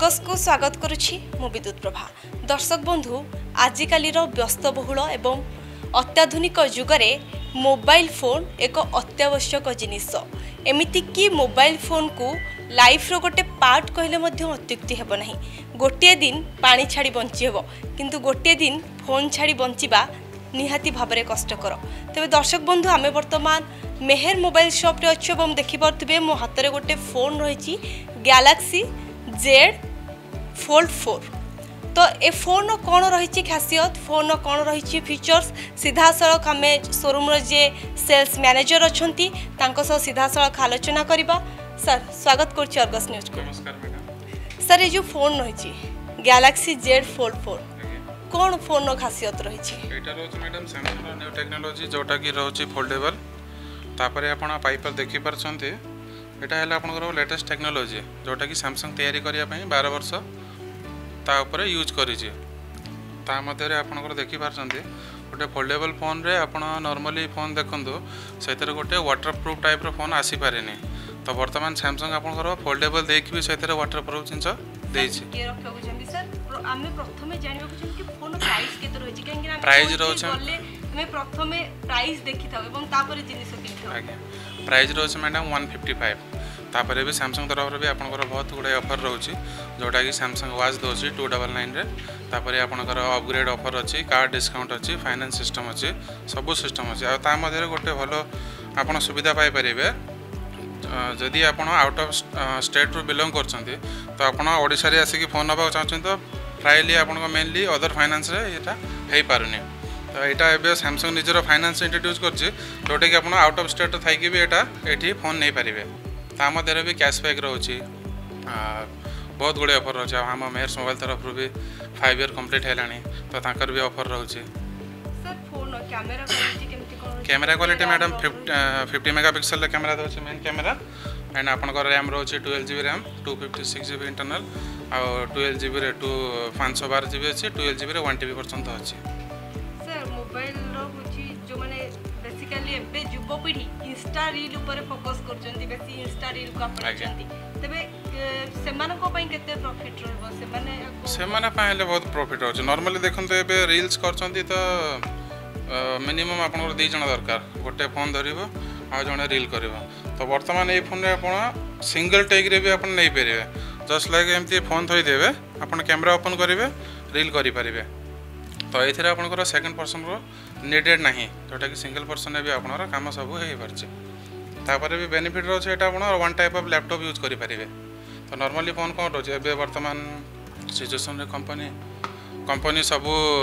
Argus को स्वागत करुछि मु विद्युत प्रभा। दर्शक बंधु आजिकालीर व्यस्तबहुल एवं अत्याधुनिक जुगरे मोबाइल फोन एक अत्यावश्यक जिनिस। एमिति कि मोबाइल फोन को लाइफ रो गोटे पार्ट कहले मध्य अत्युक्ति हेब नाही। गोटे दिन पानी छाड़ी बंची हेब किंतु गोटे दिन फोन छाड़ी बंचिबा निहाती भाबरे कष्टकर। तेबे दर्शक बंधु आमे वर्तमान मेहर मोबाइल शॉप रे अच्छे एवं देखि पारथिबे मो हाथ गोटे फोन रही गैलेक्सी Z Fold 4। तो ए फोन कौन रही खासियत, फोन कौन रही फीचर्स, सीधा सड़क आम शोरूम जे सेल्स मैनेजर अच्छा सीधा सड़क आलोचना करवा। सर स्वागत कर अर्गस न्यूज को। नमस्कार मैडम। सर ये जो फोन रही गैलेक्सी Z Fold 4 कौन फोन खासियत रही? एटा रोज मैडम सैमसंग न्यू टेक्नोलॉजी जोटा की रोची फोल्डेबल तापरे आपण पाइपर देखि परछन्ते। एटा है आपनकर लेटेस्ट टेक्नोलॉजी जोटा कि सैमसंग तैयारी करिया पई 12 वर्ष ता ऊपर यूज करिछि। ता मध्यरे आपनकर देखि परछन्ते गोटे फोल्डेबल फोन रे आपण नॉर्मली फोन देखंदो सेतरे गोटे वाटरप्रूफ टाइप रो फोन आसी पारेनी। तो वर्तमान सैमसंग आपनकर फोल्डेबल देखि भी सेतरे वाटरप्रूफ जिंस देछि। के रखबो जंदी सर आमे प्रथमे जानिबो कि फोन प्राइस केते रहछि काहेकि ना प्राइस रहछ हमें प्रथमे प्राइस देखि थाउ एवं तापर जिनिस किनि थाउ। आज्ञा प्राइस रहछ मैडम 155। तापर भी सैमसंग तरफ भी आपनकर बहुत गुडे ऑफर रहउछि जोटा कि सैमसंग वाच दोछि 299 रे। तापर आपनकर अपग्रेड ऑफर अछि, कार्ड डिस्काउंट अछि, फाइनेंस सिस्टम अछि, सब सिस्टम अछि। आ ता मध्ये गोटे भलो आपन सुविधा पाई परिबे जदि आपन आउट ऑफ स्टेट रो बिलोंग करछन्ती तो आपन ओडिसा रे आसी कि फोन नबा चाहछन तो प्राइली आपन को मेनली अदर फाइनेंस रे एटा हेई पारुनी। तो एटा एबे सैमसंग निजरो फाइनेंस इंट्रोड्यूस करछि जोटा कि आपन आउट ऑफ स्टेट थाई कि भी एटा एठी फोन नै परिबे। ता मध्यरे भी कैशबैक रहउछि, बहुत गुडे ऑफर रहउछि। हम मेहर मोबाइल तरफ रो भी 5 ईयर कंप्लीट हेलानी तो ताकर भी ऑफर रहउछि। सर फोन कैमरा क्वालिटी केमति कोन? Camera quality madam 50 megapixel camera रहउछि मेन कैमरा। एंड आपनकर रैम रहउछि 12GB रैम 256GB इंटरनल आ 12GB रे 512GB अछि, 12GB रे 1TB पर्यंत अछि। सर मोबाइल रो होछि जो माने बेसिकली एबे युवपीढ़ी इंस्टा रील ऊपर फोकस करछन्ती, बेसी इंस्टा रील को अपनाछन्ती। तबे सेमान को पई केते प्रॉफिट रहबो? सेमाने पहिले बहुत प्रॉफिट होछि। नॉर्मली देखंते एबे रील्स करछन्ती तो मिनिमम आपनकर 2 जण दरकार, गोटे फोन धरिबो आ जणे रील करबो। तो वर्तमान ए फोन रे आपण सिंगल टेक रे भी आपण नै परिबे। जस्ट लाइक एमती फोन थई देबे आपण कैमरा ओपन करिवे रील करि परिबे। तो एथिरे आपनकर सेकंड पर्सन रो नीडेड नाही जोटा कि सिंगल पर्सन ने भी आपनर काम सब हेइ परछि। तापर भी बेनिफिट रहछ एटा आपण one type of laptop use करि परिबे। तो नॉर्मली फोन कोन रहछ एबे वर्तमान सिचुएशन रे कंपनी सब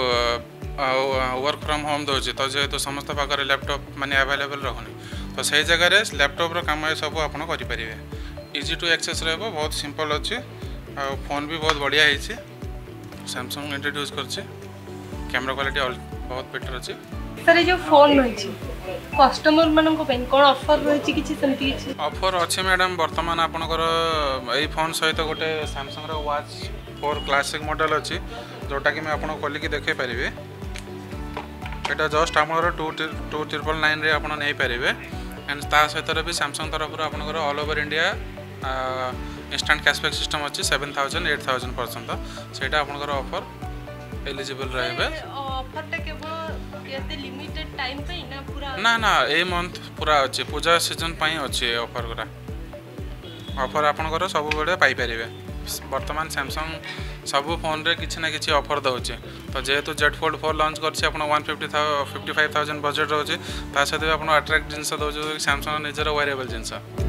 वर्क फ्रॉम होम दोछि। तो जेहेतु समस्त पाकर लैपटॉप माने अवेलेबल रहउनी तो सही जगह रे लैपटॉप रो काम सब आपण करि परिबे। इजी टू एक्सेस रहबो, बहुत सिंपल अछि आ फोन भी बहुत बढ़िया है। सैमसंग इंट्रोड्यूस करछि, कैमरा क्वालिटी बहुत बेटर अछि। सर जो फोन रही कस्टमर मानन को पेन कोन ऑफर रही किछि समिति किछि ऑफर अछि मैडम? वर्तमान आपनकर एई फोन सहित गोटे सैमसंग रो वाच 4 क्लासिक मॉडल अछि जोटा कि मैं आपन खोली कि देखे परिबे। एटा जस्ट हमर 2999 रे आपन नै परिबे। एंड ता सहित भी सैमसंग तरफ आपनकर all over India instant cashback system अछि 7000 8000 पर्यंत। सेटा आपनकर ऑफर एलिजिबल रहबे। ऑफर टा केवल केते लिमिटेड टाइम पे ना पूरा? ना ए मंथ पूरा अछि, पूजा सीजन पई अछि ऑफर करा। ऑफर आपनकर सब बेले पाई परिबे। वर्तमान सैमसंग सब फोन रे किछि ना किछि ऑफर दउछि। तो जेहेतु Z Fold 4 लॉन्च करछि आपण 155,000 बजट रहउछि ता सहित आपण अट्रैक्ट जिंस दउछि सैमसंग निजर वेरिएबल जिंस।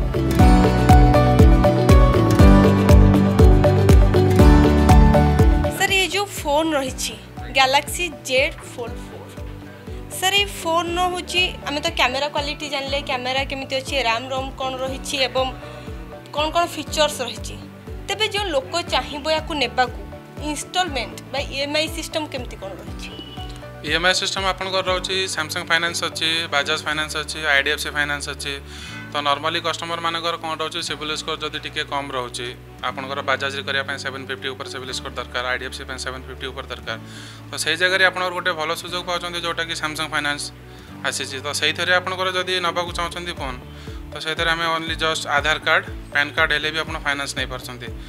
सर ये जो फोन रही गैलेक्सी Z Fold 4 सर ये फोन न होची आमे तो कैमरा क्वालिटी जानले कैमरा केमिति अछि, रैम रोम कोन रही एवं कोन कोन फीचर्स रही। तबे जो लोक चाहिबो याकू नेबाकू इंस्टॉलमेंट बा EMI सिस्टम केमिति कोन रही? EMI सिस्टम आपन कर रहउछि सैमसंग फाइनेंस अछि, बजाज फाइनेंस अछि, IDFC फाइनेंस अछि। तो नॉर्मली कस्टमर मानकर कोन रहउछि सिविल स्कोर जदी टिके कम रहउछि आपनकर बजाज रे करिया पय 750 ऊपर सिविल स्कोर दरकार, IDFC पय 750 ऊपर दरकार। तो सही जगह रे आपनकर गोटे भलो सुयोग पाउछन्ती जोटा कि सैमसंग फाइनेंस आसीछि। तो सही थरे आपनकर जदी नबाकू चाहछन्ती फोन तो सही थरे हमें only just Aadhaar card PAN card हेले भी आपन फाइनेंस नै परछन्ती।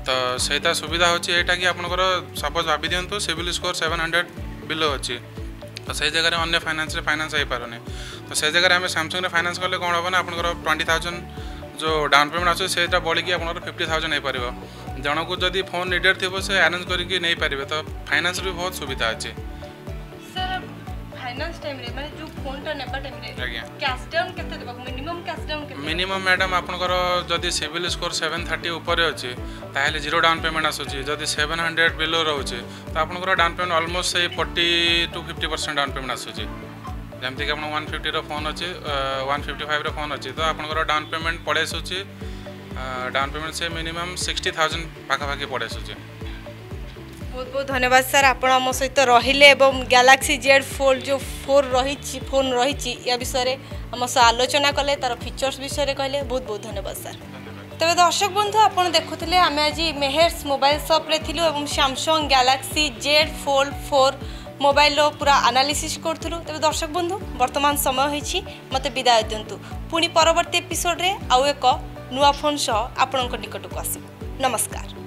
तो सहीटा सुविधा होची एटा कि आपनकर सपोज भाभी दियंतु सिविल स्कोर 700 बिलो अच्छी तो से जगह अन्य फाइनेंस रे फाइनेंस हो पारने तो से जगह आम सैमसंग रे फाइनेंस कले कौन हम ना आपनकर 20,000 जो डाउन पेमेंट अच्छे से बढ़ी आपनकर 50,000 हो पार जन को जदि फोन निडेड थी से अरेंज करके नहीं पारे तो फाइनेंस भी बहुत सुविधा अच्छे फाइनेंस टाइम रे माने जो फोन टा नेबा टाइम रे आज्ञा कैश डाउन केते देबा मिनिमम कैश डाउन केते मिनिमम मैडम आपनकर जदि सिविल स्कोर 730 ऊपर अच्छे ताहले जीरो डाउन पेमेंट आसुची जदि 700 बिलो रोचे तो आपनकर डाउन पेमेंट ऑलमोस्ट से 40 to 50% डाउन पेमेंट आसुची जमती कि आप 150 रो फोन अच्छे 155 रो फोन अच्छे तो आपनकर डाउन पेमेंट पड़े आसुची डाउन पेमेंट से मिनिमम 60,000 पाखापाखि पड़े आसुची बहुत बहुत धन्यवाद सर आपण आम सहित रहिले एवं गैलेक्सी जेड फोल्ड जो फोन रही या विषय आम सह आलोचना कले तार फीचर्स विषय कहले बहुत बहुत धन्यवाद सर तेज दर्शक बंधु आपड़ देखुले आम आज मेहर्स मोबाइल शॉप रे थिलु एवं Samsung Galaxy Z Fold 4 mobile पूरा एनालिसिस करूँ तेज दर्शक बंधु वर्तमान समय होइछि मते विदाय दिंतु पुणी परवर्ती एपिसोड रे आउ एक नुआ फोन सह आपण निकट को आसू नमस्कार।